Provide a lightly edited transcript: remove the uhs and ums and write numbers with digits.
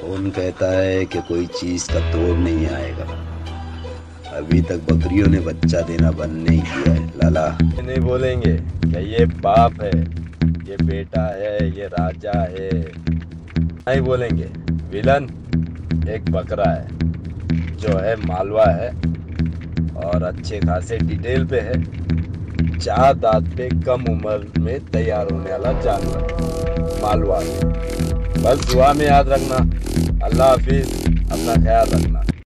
कौन कहता है कि कोई चीज का तोड़ नहीं आएगा। अभी तक बकरियों ने बच्चा देना बंद नहीं किया है लाला। नहीं बोलेंगे कि ये बाप है, ये बेटा है, ये राजा है। नहीं बोलेंगे विलन एक बकरा है जो है मालवा है और अच्छे खासे डिटेल पे है। 4 दांत पे कम उम्र में तैयार होने वाला जानवर मालवा है। बस दुआ में याद रखना। अल्लाह हाफिज, अपना ख्याल रखना।